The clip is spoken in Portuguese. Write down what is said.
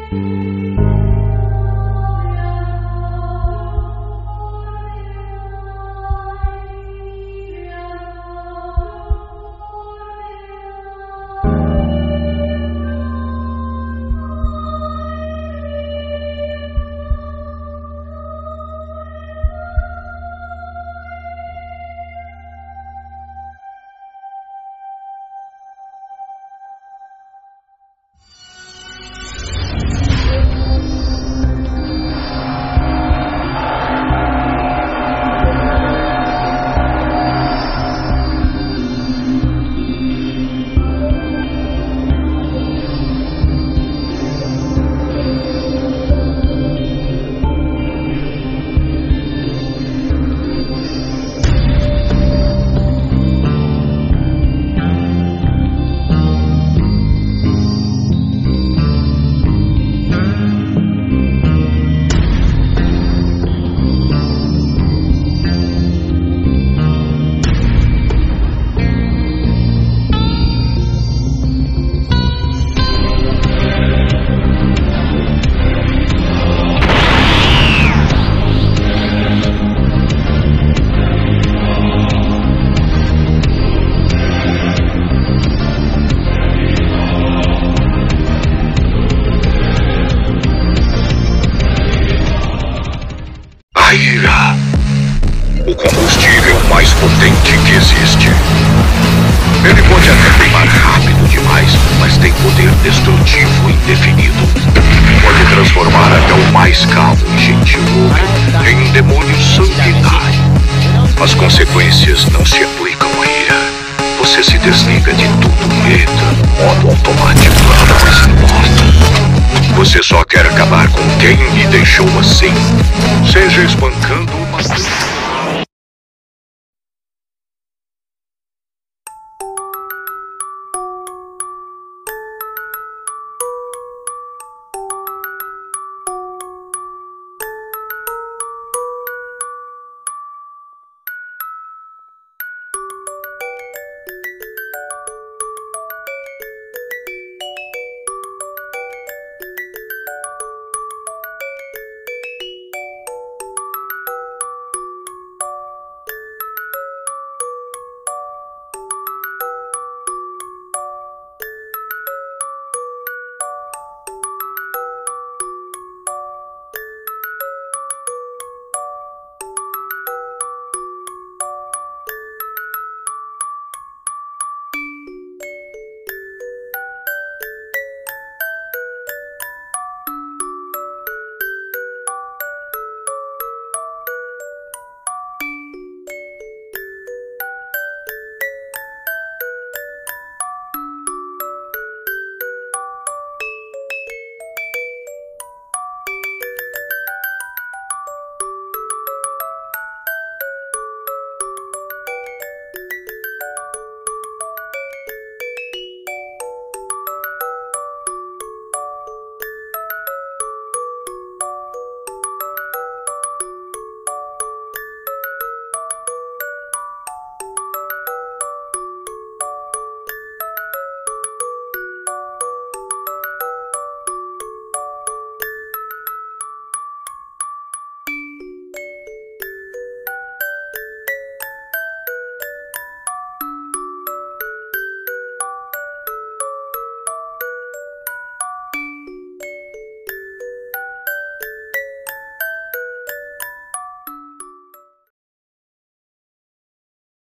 O combustível mais potente que existe. Ele pode até queimar rápido demais, mas tem poder destrutivo indefinido. Pode transformar até o mais calmo e gentil homem em um demônio sanguinário. As consequências não se aplicam a ira. Você se desliga de tudo e entra no modo automático após a morte. Você só quer acabar com quem lhe deixou assim, seja espancando ou matando.